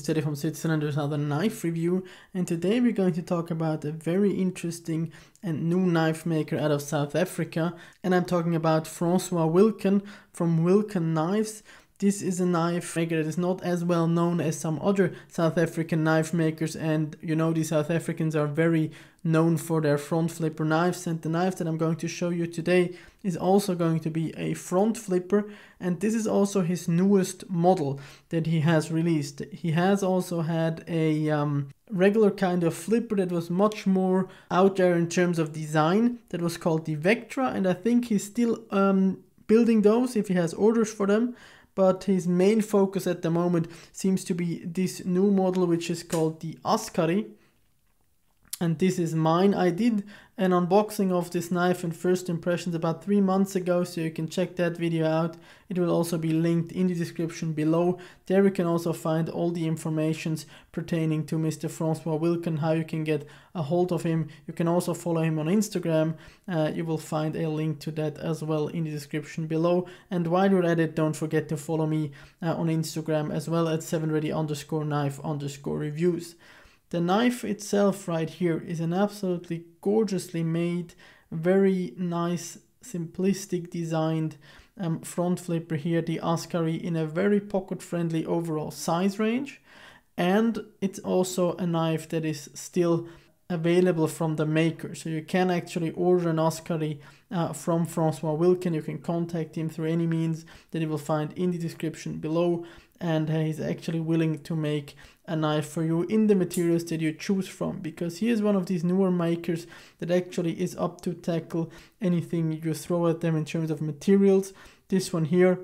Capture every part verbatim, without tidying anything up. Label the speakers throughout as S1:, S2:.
S1: Steady from Switzerland with another knife review, and today we're going to talk about a very interesting and new knife maker out of South Africa, and I'm talking about Francois Wilken from Wilken Knives. This is a knife maker that is not as well known as some other South African knife makers, and you know the South Africans are very known for their front flipper knives, and the knife that I'm going to show you today is also going to be a front flipper, and this is also his newest model that he has released. He has also had a um, regular kind of flipper that was much more out there in terms of design, that was called the Vectra, and I think he's still um, building those if he has orders for them. But his main focus at the moment seems to be this new model, which is called the Askari. And this is mine. I did an unboxing of this knife and first impressions about three months ago, so you can check that video out. It will also be linked in the description below. There you can also find all the informations pertaining to Mister Francois Wilken, how you can get a hold of him. You can also follow him on Instagram. Uh, you will find a link to that as well in the description below. And while you're at it, don't forget to follow me uh, on Instagram as well at seven ready underscore knife underscore reviews. The knife itself right here is an absolutely gorgeously made, very nice, simplistic designed um, front flipper here, the Askari, in a very pocket-friendly overall size range. And it's also a knife that is still available from the maker, so you can actually order an Askari uh, from Francois Wilken. You can contact him through any means that you will find in the description below, and uh, he's actually willing to make a knife for you in the materials that you choose from, because he is one of these newer makers that actually is up to tackle anything you throw at them in terms of materials. This one here,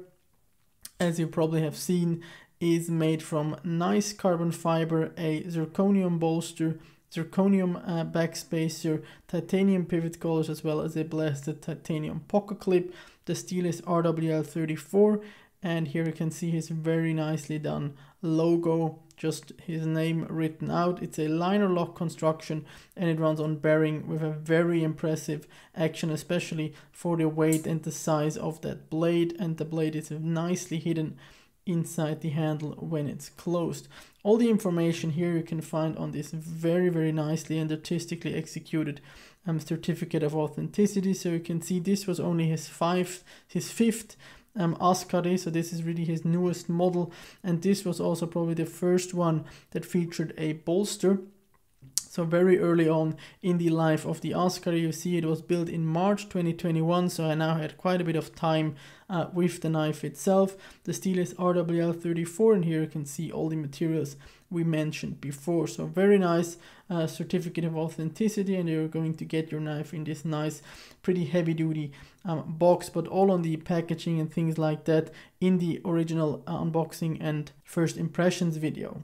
S1: as you probably have seen, is made from nice carbon fiber, a zirconium bolster, zirconium uh, backspacer, titanium pivot collars, as well as a blasted titanium pocket clip. The steel is R W L thirty-four, and here you can see his very nicely done logo, just his name written out. It's a liner lock construction, and it runs on bearing with a very impressive action, especially for the weight and the size of that blade, and the blade is nicely hidden inside the handle when it's closed. All the information here you can find on this very very nicely and artistically executed um, certificate of authenticity. So you can see this was only his five his fifth um, Askari, so this is really his newest model, and this was also probably the first one that featured a bolster. So very early on in the life of the Askari, you see it was built in March twenty twenty-one, so I now had quite a bit of time uh, with the knife itself. The steel is R W L thirty-four, and here you can see all the materials we mentioned before. So very nice uh, certificate of authenticity, and you're going to get your knife in this nice, pretty heavy duty um, box, but all on the packaging and things like that in the original uh, unboxing and first impressions video.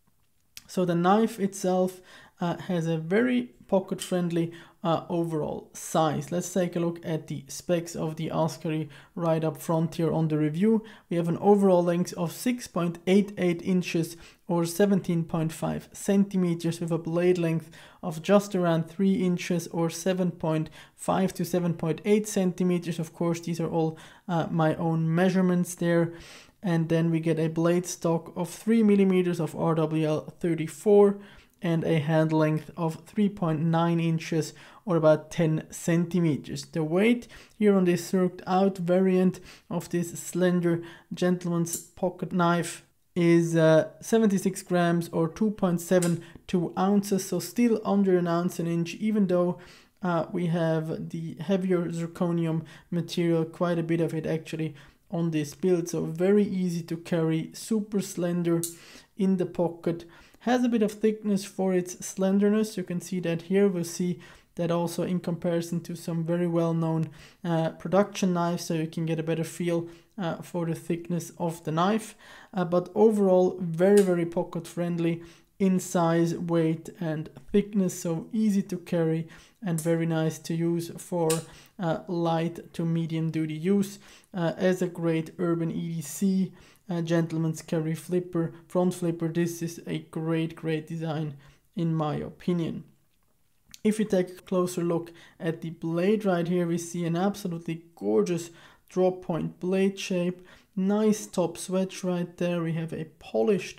S1: So the knife itself Uh, has a very pocket-friendly uh, overall size. Let's take a look at the specs of the Askari right up front here on the review. We have an overall length of six point eight eight inches or seventeen point five centimeters, with a blade length of just around three inches or seven point five to seven point eight centimeters. Of course, these are all uh, my own measurements there. And then we get a blade stock of three millimeters of R W L thirty-four, and a hand length of three point nine inches or about ten centimeters. The weight here on this circled out variant of this slender gentleman's pocket knife is uh, seventy-six grams or two point seven two ounces, so still under an ounce an inch, even though uh, we have the heavier zirconium material, quite a bit of it actually on this build. So very easy to carry, super slender in the pocket. Has a bit of thickness for its slenderness. You can see that here. We'll see that also in comparison to some very well-known uh, production knives, so you can get a better feel uh, for the thickness of the knife. Uh, but overall, very, very pocket-friendly in size, weight, and thickness, so easy to carry and very nice to use for uh, light to medium duty use uh, as a great urban E D C uh, gentleman's carry flipper, front flipper. This is a great, great design in my opinion. If we take a closer look at the blade right here, we see an absolutely gorgeous drop point blade shape, nice top swedge right there. We have a polished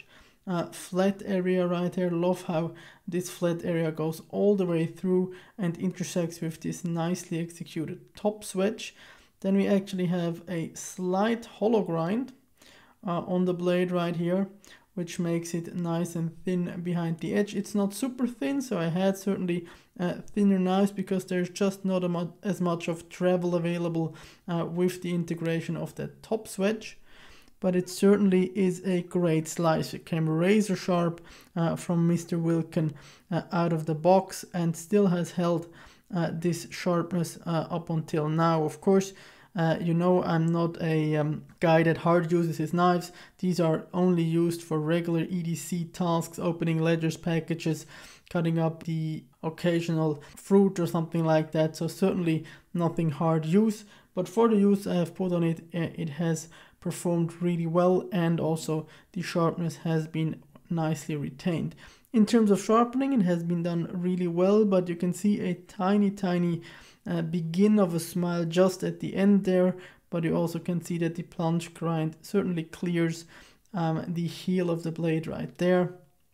S1: uh, flat area right here. Love how this flat area goes all the way through and intersects with this nicely executed top swedge. Then we actually have a slight hollow grind uh, on the blade right here, which makes it nice and thin behind the edge. It's not super thin, so I had certainly uh, thinner knives because there's just not a mu as much of travel available uh, with the integration of that top swedge. But it certainly is a great slice. It came razor sharp uh, from Mister Wilkin uh, out of the box and still has held uh, this sharpness uh, up until now. Of course, Uh, you know I'm not a um, guy that hard uses his knives. These are only used for regular E D C tasks, opening ledgers, packages, cutting up the occasional fruit or something like that. So certainly nothing hard use. But for the use I have put on it, it has performed really well, and also the sharpness has been nicely retained. In terms of sharpening, it has been done really well, but you can see a tiny, tiny uh, begin of a smile just at the end there, but you also can see that the plunge grind certainly clears um, the heel of the blade right there.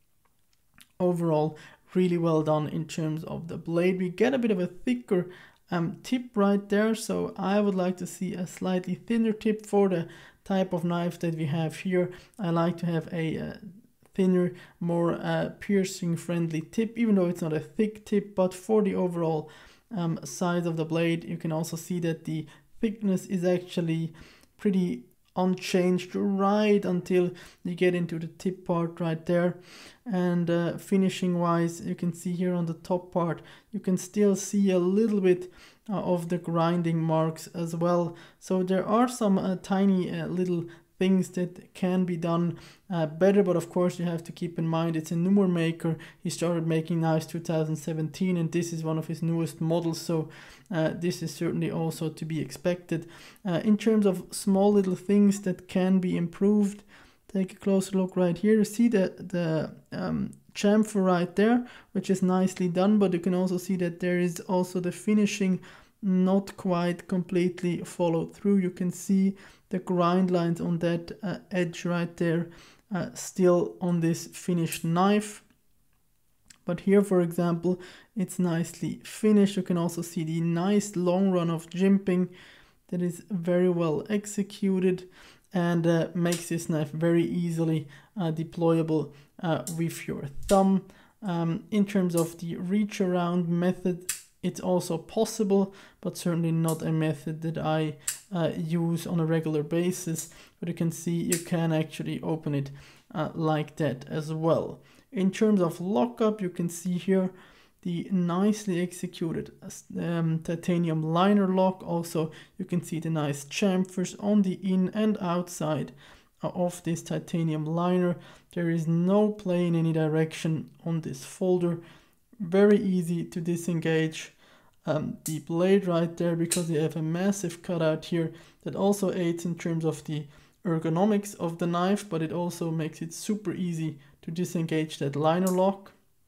S1: Overall, really well done in terms of the blade. We get a bit of a thicker um, tip right there, so I would like to see a slightly thinner tip for the type of knife that we have here. I like to have a uh, thinner, more uh, piercing friendly tip, even though it's not a thick tip, but for the overall um, size of the blade, you can also see that the thickness is actually pretty unchanged right until you get into the tip part right there. And uh, finishing wise, you can see here on the top part, you can still see a little bit uh, of the grinding marks as well. So there are some uh, tiny uh, little things that can be done uh, better, but of course you have to keep in mind it's a newer maker. He started making knives two thousand seventeen and this is one of his newest models, so uh, this is certainly also to be expected. Uh, in terms of small little things that can be improved, take a closer look right here. You see the, the um, chamfer right there, which is nicely done, but you can also see that there is also the finishing not quite completely followed through. You can see the grind lines on that uh, edge right there uh, still on this finished knife. But here, for example, it's nicely finished. You can also see the nice long run of jimping that is very well executed and uh, makes this knife very easily uh, deployable uh, with your thumb. Um, in terms of the reach around method, it's also possible, but certainly not a method that I uh, use on a regular basis. But you can see you can actually open it uh, like that as well. In terms of lockup, you can see here the nicely executed um, titanium liner lock. Also, you can see the nice chamfers on the in and outside of this titanium liner. There is no play in any direction on this folder. Very easy to disengage um, the blade right there, because you have a massive cutout here that also aids in terms of the ergonomics of the knife, but it also makes it super easy to disengage that liner lock.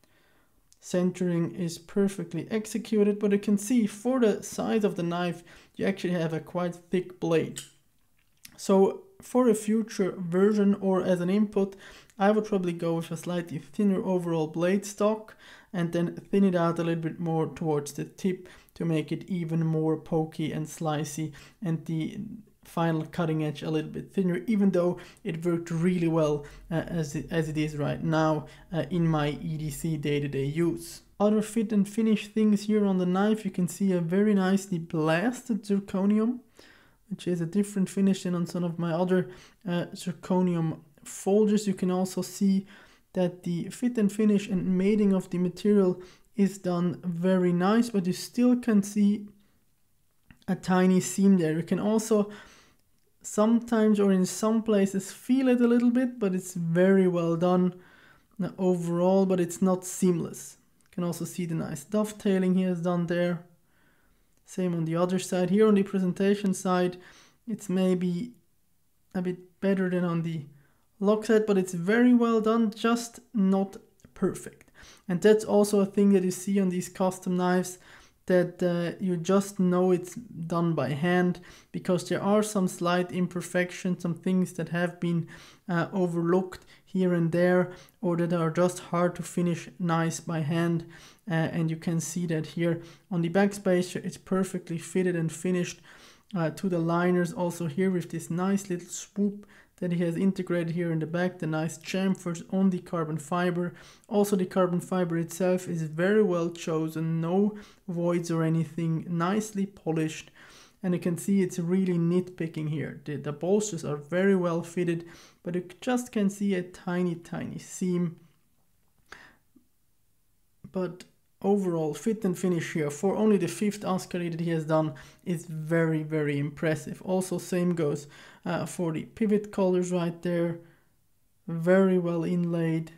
S1: Centering is perfectly executed, but you can see for the size of the knife, you actually have a quite thick blade. So for a future version or as an input, I would probably go with a slightly thinner overall blade stock and then thin it out a little bit more towards the tip to make it even more pokey and slicey, and the final cutting edge a little bit thinner, even though it worked really well uh, as, it, as it is right now uh, in my E D C day-to-day use. Other fit and finish things here on the knife, you can see a very nicely blasted zirconium, which is a different finish than on some of my other uh, zirconium folders. You can also see that the fit and finish and mating of the material is done very nice, but you still can see a tiny seam there. You can also sometimes or in some places feel it a little bit, but it's very well done overall, but it's not seamless. You can also see the nice dovetailing he has done there. Same on the other side. Here on the presentation side, it's maybe a bit better than on the lock side, but it's very well done, just not perfect. And that's also a thing that you see on these custom knives, that uh, you just know it's done by hand, because there are some slight imperfections, some things that have been uh, overlooked. He here and there, or that are just hard to finish nice by hand. Uh, and you can see that here on the backspacer it's perfectly fitted and finished uh, to the liners. Also here with this nice little swoop that he has integrated here in the back, the nice chamfers on the carbon fiber. Also the carbon fiber itself is very well chosen, no voids or anything, nicely polished. And you can see it's really nitpicking here. The, the bolsters are very well fitted, but you just can see a tiny, tiny seam. But overall fit and finish here for only the fifth Ascari that he has done is very, very impressive. Also same goes uh, for the pivot collars right there, very well inlaid.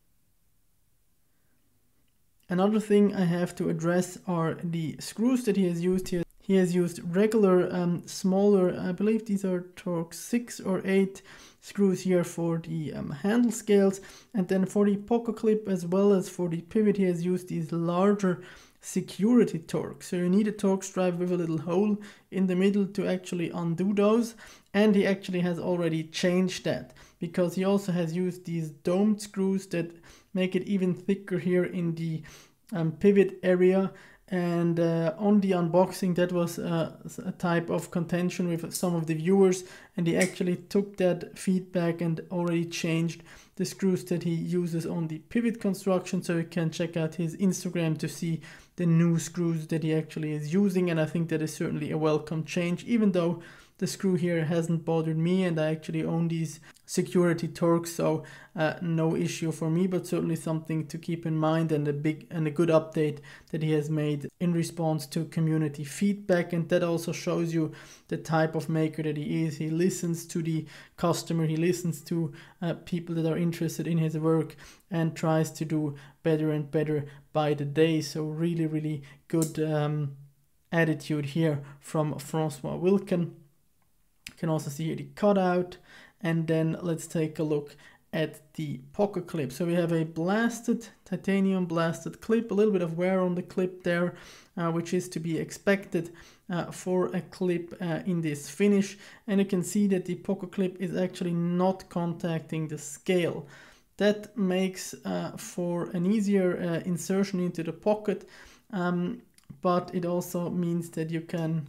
S1: Another thing I have to address are the screws that he has used here. He has used regular um, smaller, I believe these are Torx six or eight screws here for the um, handle scales, and then for the pocket clip as well as for the pivot he has used these larger security Torx. So you need a Torx drive with a little hole in the middle to actually undo those, and he actually has already changed that because he also has used these domed screws that make it even thicker here in the um, pivot area. And uh, on the unboxing that was uh, a type of contention with some of the viewers, and he actually took that feedback and already changed the screws that he uses on the pivot construction. So you can check out his Instagram to see the new screws that he actually is using, and I think that is certainly a welcome change, even though the screw here hasn't bothered me and I actually own these security Torx, so uh, no issue for me, but certainly something to keep in mind, and a big and a good update that he has made in response to community feedback. And that also shows you the type of maker that he is. He listens to the customer, he listens to uh, people that are interested in his work and tries to do better and better by the day. So really, really good um, attitude here from Francois Wilken. You can also see here the cutout, and then let's take a look at the pocket clip. So we have a blasted, titanium blasted clip, a little bit of wear on the clip there, uh, which is to be expected uh, for a clip uh, in this finish. And you can see that the pocket clip is actually not contacting the scale. That makes uh, for an easier uh, insertion into the pocket, um, but it also means that you can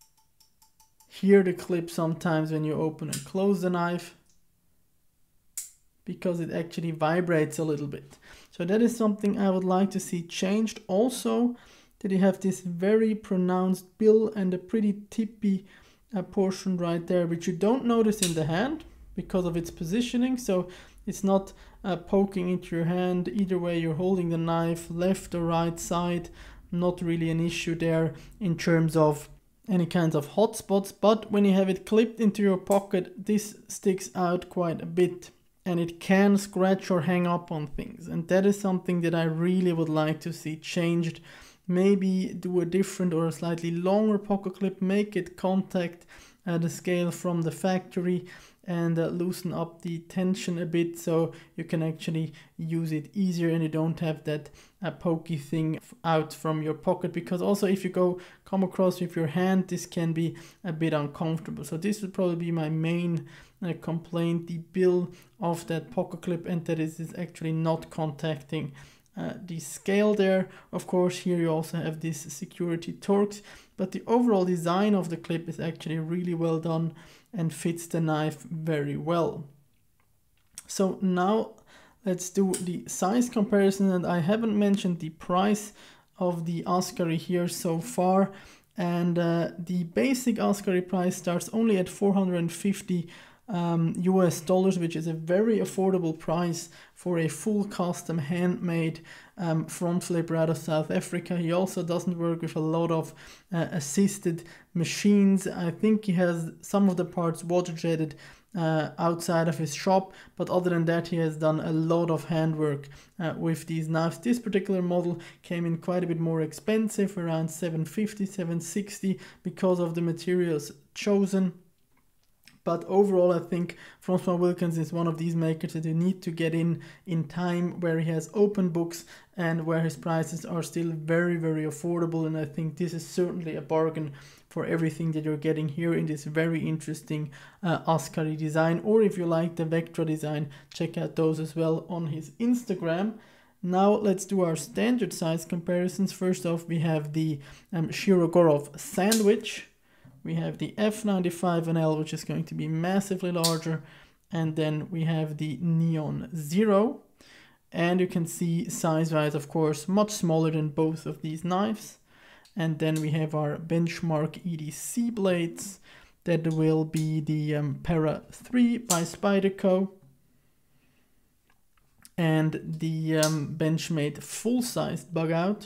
S1: hear the clip sometimes when you open and close the knife, because it actually vibrates a little bit. So that is something I would like to see changed. Also, that you have this very pronounced bill and a pretty tippy uh, portion right there, which you don't notice in the hand because of its positioning. So it's not uh, poking into your hand. Either way you're holding the knife, left or right side, not really an issue there in terms of any kinds of hot spots. But when you have it clipped into your pocket, this sticks out quite a bit, and it can scratch or hang up on things, and that is something that I really would like to see changed. Maybe do a different or a slightly longer pocket clip, make it contact uh, the scale from the factory, and uh, loosen up the tension a bit so you can actually use it easier and you don't have that uh, pokey thing out from your pocket, because also if you go come across with your hand, this can be a bit uncomfortable. So this would probably be my main uh, complaint, the bill of that pocket clip, and that is, is actually not contacting uh, the scale there. Of course here you also have this security Torx, but the overall design of the clip is actually really well done and fits the knife very well. So now let's do the size comparison, and I haven't mentioned the price of the Ascari here so far, and uh, the basic Ascari price starts only at four hundred fifty um, U S dollars, which is a very affordable price for a full custom handmade um, front flipper out of South Africa. He also doesn't work with a lot of uh, assisted machines. I think he has some of the parts water jetted uh, outside of his shop, but other than that he has done a lot of handwork uh, with these knives. This particular model came in quite a bit more expensive, around seven fifty, seven sixty, because of the materials chosen. But overall, I think Francois Wilkens is one of these makers that you need to get in in time, where he has open books and where his prices are still very, very affordable. And I think this is certainly a bargain for everything that you're getting here in this very interesting uh, Ascari design. Or if you like the Vectra design, check out those as well on his Instagram. Now let's do our standard size comparisons. First off, we have the um, Shirogorov Sandwich. We have the F ninety-five N L, which is going to be massively larger. And then we have the Neon Zero. And you can see size-wise, of course, much smaller than both of these knives. And then we have our benchmark E D C blades. That will be the um, Para three by Spyderco. And the um, Benchmade full-sized bug out.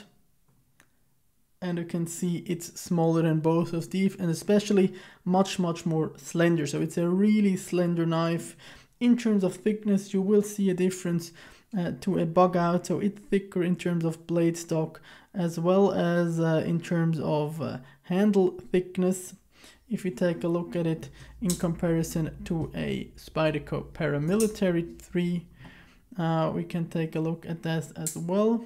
S1: And you can see it's smaller than both of these, and especially much, much more slender. So it's a really slender knife. In terms of thickness, you will see a difference uh, to a bug out. So it's thicker in terms of blade stock, as well as uh, in terms of uh, handle thickness. If you take a look at it in comparison to a Spyderco Paramilitary three, uh, we can take a look at that as well.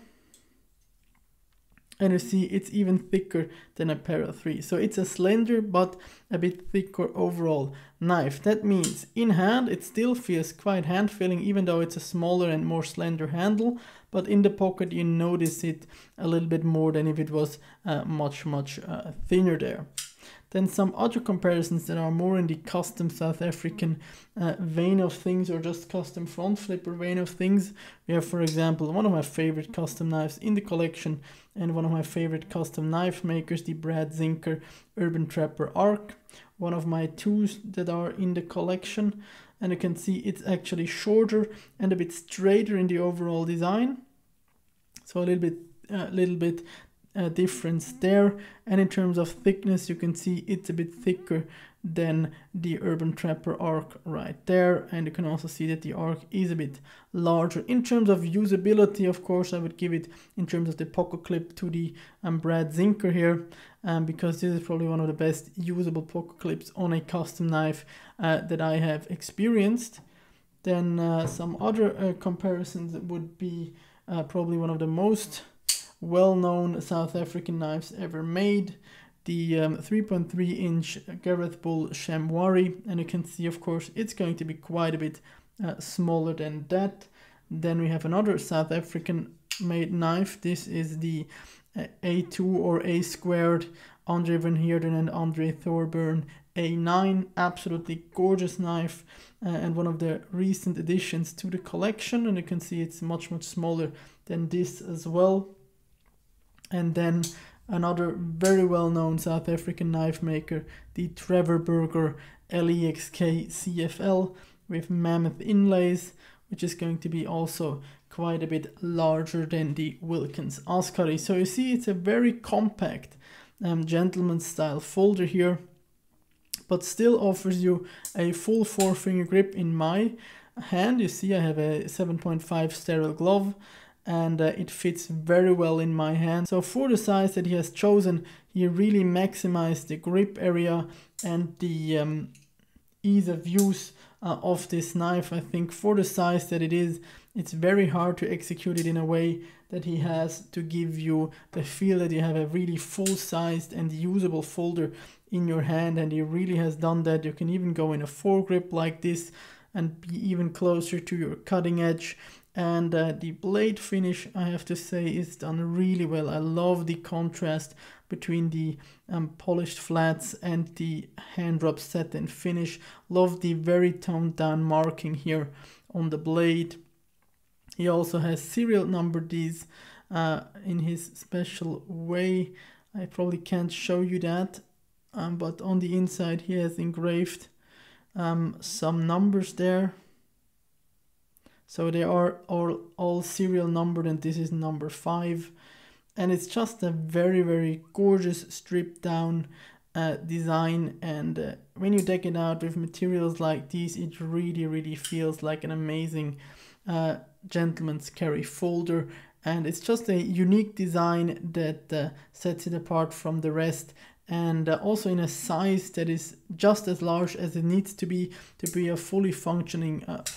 S1: And you see it's even thicker than a Para three. So it's a slender but a bit thicker overall knife. That means in hand it still feels quite hand feeling, even though it's a smaller and more slender handle. But in the pocket you notice it a little bit more than if it was uh, much, much uh, thinner there. Then some other comparisons that are more in the custom South African uh, vein of things, or just custom front flipper vein of things. We have, for example, one of my favorite custom knives in the collection and one of my favorite custom knife makers, the Brad Zinker Urban Trapper Arc. One of my tools that are in the collection. And you can see it's actually shorter and a bit straighter in the overall design. So a little bit, a uh, little bit Uh, difference there. And in terms of thickness, you can see it's a bit thicker than the Urban Trapper Arc right there. And you can also see that the Arc is a bit larger. In terms of usability, of course, I would give it, in terms of the pocket clip, to the um, Brad Zinker here, um, because this is probably one of the best usable pocket clips on a custom knife uh, that I have experienced. Then uh, some other uh, comparisons would be uh, probably one of the most well-known South African knives ever made, the um, three point three inch Gareth Bull Shamwari, and you can see, of course, it's going to be quite a bit uh, smaller than that. Then we have another South African made knife. This is the uh, A two or A squared Andre Van Heerden and Andre Thorburn A nine, absolutely gorgeous knife, uh, and one of the recent additions to the collection, and you can see it's much, much smaller than this as well. And then another very well-known South African knife maker, the Trevor Burger L E X K C F L with mammoth inlays, which is going to be also quite a bit larger than the Wilkins Ascari. So you see it's a very compact um, gentleman's style folder here, but still offers you a full four-finger grip in my hand. You see I have a seven point five sterile glove, and uh, it fits very well in my hand. So for the size that he has chosen, he really maximized the grip area and the um, ease of use uh, of this knife. I think for the size that it is, it's very hard to execute it in a way that he has to give you the feel that you have a really full-sized and usable folder in your hand, and he really has done that. You can even go in a foregrip like this and be even closer to your cutting edge. And uh, the blade finish, I have to say, is done really well. I love the contrast between the um, polished flats and the hand rub satin finish. Love the very toned down marking here on the blade. He also has serial numbered these uh, in his special way. I probably can't show you that, um, but on the inside he has engraved um, some numbers there. So they are all, all serial numbered, and this is number five. And it's just a very, very gorgeous stripped down uh, design. And uh, when you deck it out with materials like these, it really, really feels like an amazing uh, gentleman's carry folder. And it's just a unique design that uh, sets it apart from the rest. And uh, also in a size that is just as large as it needs to be to be a fully functioning uh,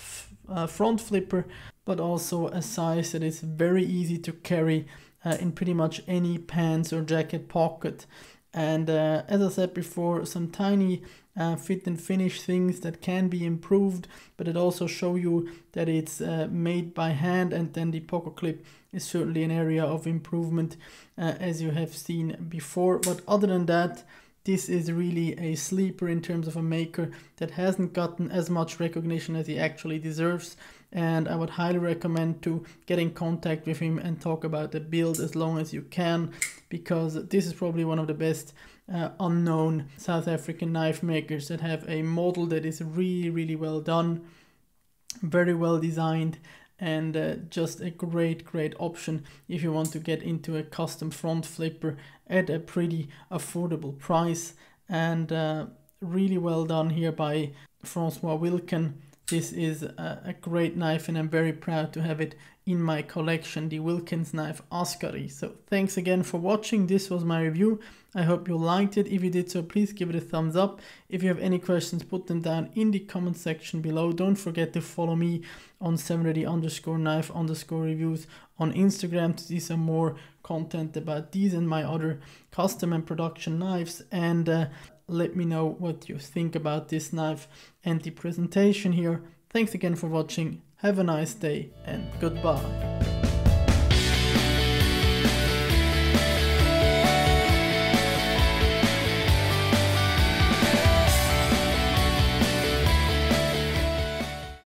S1: uh, front flipper, but also a size that is very easy to carry uh, in pretty much any pants or jacket pocket. And uh, as I said before, some tiny uh, fit and finish things that can be improved, but it also show you that it's uh, made by hand, and then the pocket clip is certainly an area of improvement uh, as you have seen before. But other than that, this is really a sleeper in terms of a maker that hasn't gotten as much recognition as he actually deserves, and I would highly recommend to get in contact with him and talk about the build as long as you can, because this is probably one of the best uh, unknown South African knife makers that have a model that is really, really well done, very well designed, and uh, just a great, great option if you want to get into a custom front flipper at a pretty affordable price. And uh, really well done here by Francois Wilken. This is a, a great knife, and I'm very proud to have it in my collection, the Wilkens knife Ascari. So thanks again for watching. This was my review. I hope you liked it. If you did so, please give it a thumbs up. If you have any questions, put them down in the comment section below. Don't forget to follow me on seven ready underscore knife underscore reviews on Instagram to see some more content about these and my other custom and production knives. And uh, let me know what you think about this knife and the presentation here. Thanks again for watching. Have a nice day and goodbye.